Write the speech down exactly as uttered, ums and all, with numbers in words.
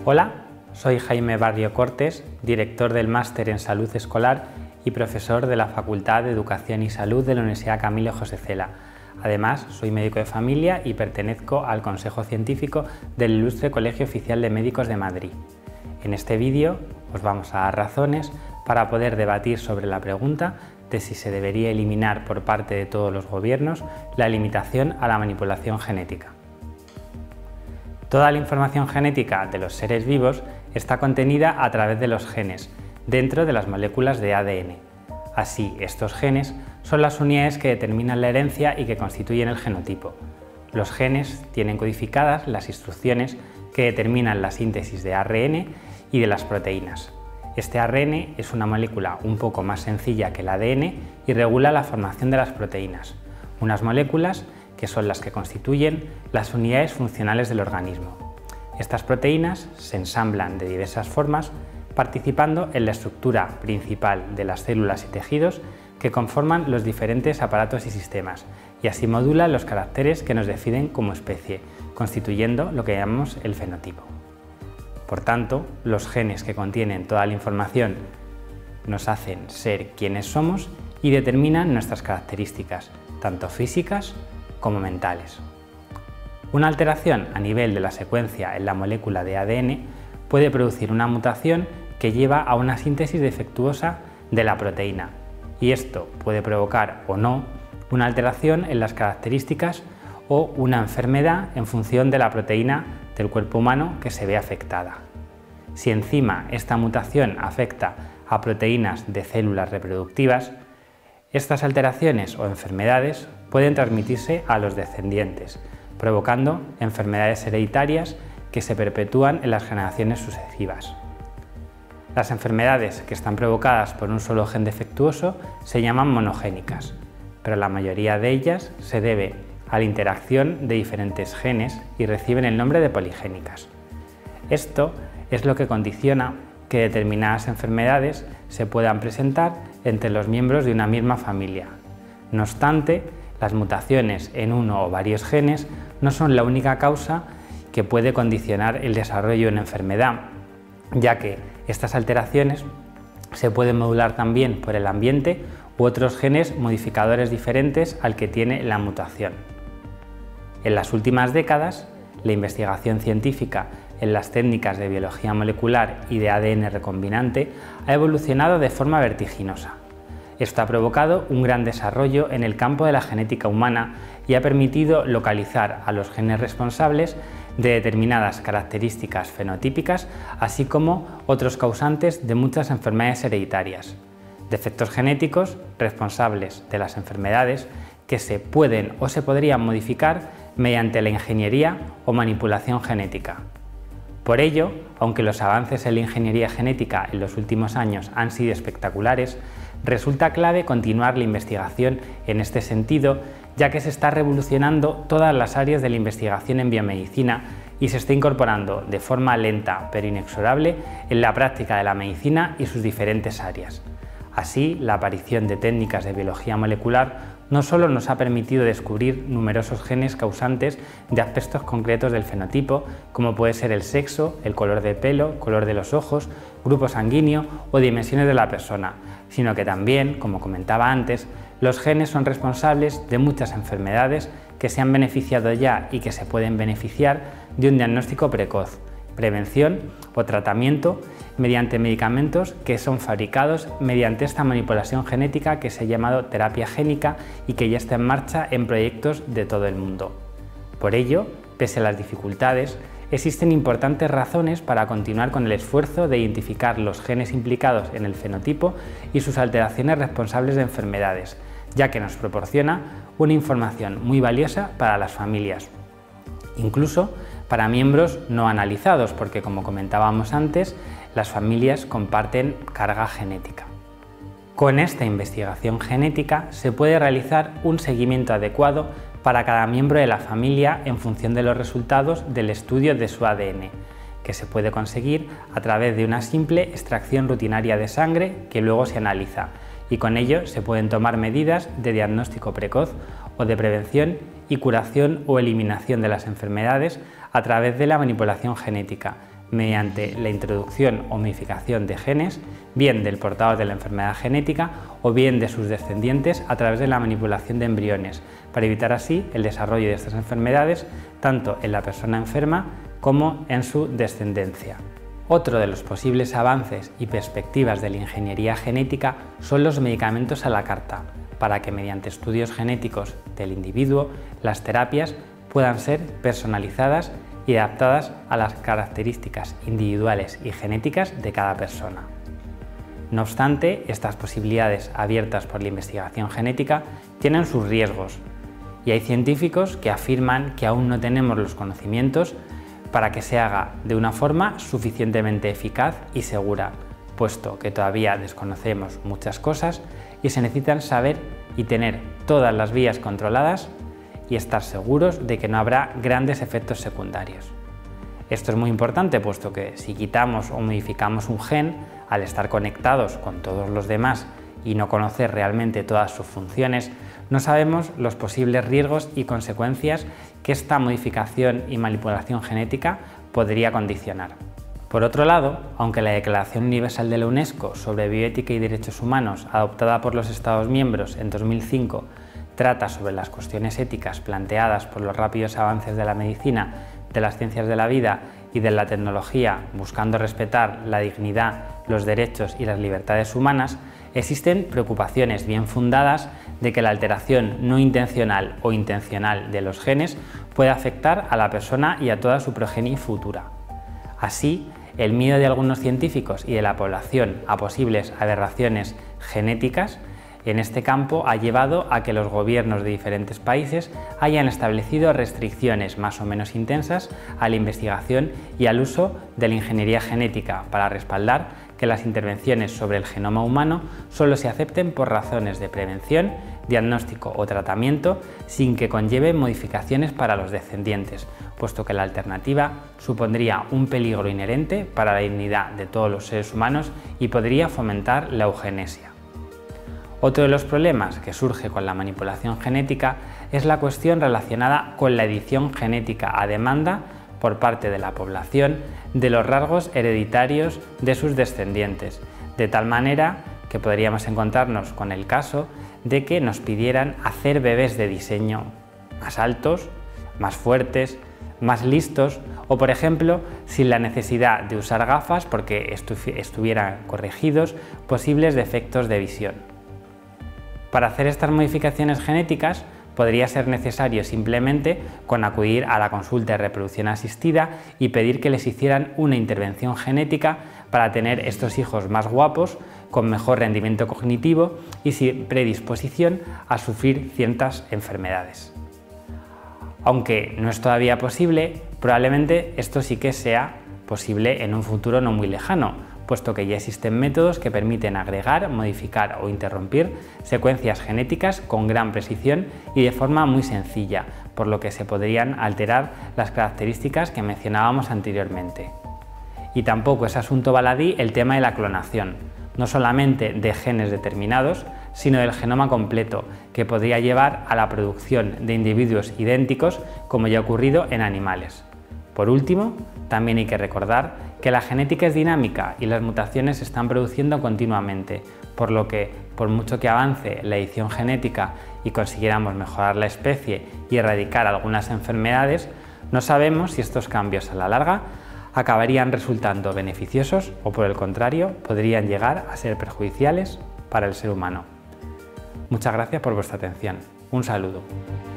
Hola, soy Jaime Barrio Cortes, director del Máster en Salud Escolar y profesor de la Facultad de Educación y Salud de la Universidad Camilo José Cela. Además, soy médico de familia y pertenezco al Consejo Científico del Ilustre Colegio Oficial de Médicos de Madrid. En este vídeo os vamos a dar razones para poder debatir sobre la pregunta de si se debería eliminar por parte de todos los gobiernos la limitación a la manipulación genética. Toda la información genética de los seres vivos está contenida a través de los genes, dentro de las moléculas de A D N. Así, estos genes son las unidades que determinan la herencia y que constituyen el genotipo. Los genes tienen codificadas las instrucciones que determinan la síntesis de A R N y de las proteínas. Este A R N es una molécula un poco más sencilla que el A D N y regula la formación de las proteínas, unas moléculas que son las que constituyen las unidades funcionales del organismo. Estas proteínas se ensamblan de diversas formas, participando en la estructura principal de las células y tejidos que conforman los diferentes aparatos y sistemas, y así modulan los caracteres que nos definen como especie, constituyendo lo que llamamos el fenotipo. Por tanto, los genes que contienen toda la información nos hacen ser quienes somos y determinan nuestras características, tanto físicas como mentales. Una alteración a nivel de la secuencia en la molécula de A D N puede producir una mutación que lleva a una síntesis defectuosa de la proteína, y esto puede provocar o no una alteración en las características o una enfermedad en función de la proteína del cuerpo humano que se ve afectada. Si encima esta mutación afecta a proteínas de células reproductivas, estas alteraciones o enfermedades pueden transmitirse a los descendientes, provocando enfermedades hereditarias que se perpetúan en las generaciones sucesivas. Las enfermedades que están provocadas por un solo gen defectuoso se llaman monogénicas, pero la mayoría de ellas se debe a la interacción de diferentes genes y reciben el nombre de poligénicas. Esto es lo que condiciona que determinadas enfermedades se puedan presentar entre los miembros de una misma familia. No obstante, las mutaciones en uno o varios genes no son la única causa que puede condicionar el desarrollo de una enfermedad, ya que estas alteraciones se pueden modular también por el ambiente u otros genes modificadores diferentes al que tiene la mutación. En las últimas décadas, la investigación científica en las técnicas de biología molecular y de A D N recombinante ha evolucionado de forma vertiginosa. Esto ha provocado un gran desarrollo en el campo de la genética humana y ha permitido localizar a los genes responsables de determinadas características fenotípicas, así como otros causantes de muchas enfermedades hereditarias, defectos genéticos responsables de las enfermedades que se pueden o se podrían modificar mediante la ingeniería o manipulación genética. Por ello, aunque los avances en la ingeniería genética en los últimos años han sido espectaculares, resulta clave continuar la investigación en este sentido, ya que se está revolucionando todas las áreas de la investigación en biomedicina y se está incorporando de forma lenta pero inexorable en la práctica de la medicina y sus diferentes áreas. Así, la aparición de técnicas de biología molecular no solo nos ha permitido descubrir numerosos genes causantes de aspectos concretos del fenotipo, como puede ser el sexo, el color de pelo, color de los ojos, grupo sanguíneo o dimensiones de la persona, sino que también, como comentaba antes, los genes son responsables de muchas enfermedades que se han beneficiado ya y que se pueden beneficiar de un diagnóstico precoz, prevención o tratamiento mediante medicamentos que son fabricados mediante esta manipulación genética que se ha llamado terapia génica y que ya está en marcha en proyectos de todo el mundo. Por ello, pese a las dificultades, existen importantes razones para continuar con el esfuerzo de identificar los genes implicados en el fenotipo y sus alteraciones responsables de enfermedades, ya que nos proporciona una información muy valiosa para las familias, incluso para miembros no analizados, porque como comentábamos antes, las familias comparten carga genética. Con esta investigación genética se puede realizar un seguimiento adecuado para cada miembro de la familia en función de los resultados del estudio de su A D N, que se puede conseguir a través de una simple extracción rutinaria de sangre que luego se analiza, y con ello se pueden tomar medidas de diagnóstico precoz o de prevención y curación o eliminación de las enfermedades a través de la manipulación genética, mediante la introducción o modificación de genes, bien del portador de la enfermedad genética o bien de sus descendientes a través de la manipulación de embriones, para evitar así el desarrollo de estas enfermedades tanto en la persona enferma como en su descendencia. Otro de los posibles avances y perspectivas de la ingeniería genética son los medicamentos a la carta, para que mediante estudios genéticos del individuo las terapias puedan ser personalizadas y adaptadas a las características individuales y genéticas de cada persona. No obstante, estas posibilidades abiertas por la investigación genética tienen sus riesgos, y hay científicos que afirman que aún no tenemos los conocimientos para que se haga de una forma suficientemente eficaz y segura, puesto que todavía desconocemos muchas cosas y se necesitan saber y tener todas las vías controladas y estar seguros de que no habrá grandes efectos secundarios. Esto es muy importante, puesto que si quitamos o modificamos un gen, al estar conectados con todos los demás y no conocer realmente todas sus funciones, no sabemos los posibles riesgos y consecuencias que esta modificación y manipulación genética podría condicionar. Por otro lado, aunque la Declaración Universal de la UNESCO sobre Bioética y Derechos Humanos, adoptada por los Estados miembros en dos mil cinco, trata sobre las cuestiones éticas planteadas por los rápidos avances de la medicina, de las ciencias de la vida y de la tecnología, buscando respetar la dignidad, los derechos y las libertades humanas, existen preocupaciones bien fundadas de que la alteración no intencional o intencional de los genes puede afectar a la persona y a toda su progenie futura. Así, el miedo de algunos científicos y de la población a posibles aberraciones genéticas en este campo ha llevado a que los gobiernos de diferentes países hayan establecido restricciones más o menos intensas a la investigación y al uso de la ingeniería genética para respaldar que las intervenciones sobre el genoma humano solo se acepten por razones de prevención, diagnóstico o tratamiento sin que conlleve modificaciones para los descendientes, puesto que la alternativa supondría un peligro inherente para la dignidad de todos los seres humanos y podría fomentar la eugenesia. Otro de los problemas que surge con la manipulación genética es la cuestión relacionada con la edición genética a demanda por parte de la población de los rasgos hereditarios de sus descendientes, de tal manera que podríamos encontrarnos con el caso de que nos pidieran hacer bebés de diseño más altos, más fuertes, más listos o, por ejemplo, sin la necesidad de usar gafas porque estu- estuvieran corregidos posibles defectos de visión. Para hacer estas modificaciones genéticas podría ser necesario simplemente con acudir a la consulta de reproducción asistida y pedir que les hicieran una intervención genética para tener estos hijos más guapos, con mejor rendimiento cognitivo y sin predisposición a sufrir ciertas enfermedades. Aunque no es todavía posible, probablemente esto sí que sea posible en un futuro no muy lejano, puesto que ya existen métodos que permiten agregar, modificar o interrumpir secuencias genéticas con gran precisión y de forma muy sencilla, por lo que se podrían alterar las características que mencionábamos anteriormente. Y tampoco es asunto baladí el tema de la clonación, no solamente de genes determinados, sino del genoma completo, que podría llevar a la producción de individuos idénticos, como ya ha ocurrido en animales. Por último, también hay que recordar que la genética es dinámica y las mutaciones se están produciendo continuamente, por lo que, por mucho que avance la edición genética y consiguiéramos mejorar la especie y erradicar algunas enfermedades, no sabemos si estos cambios a la larga acabarían resultando beneficiosos o, por el contrario, podrían llegar a ser perjudiciales para el ser humano. Muchas gracias por vuestra atención. Un saludo.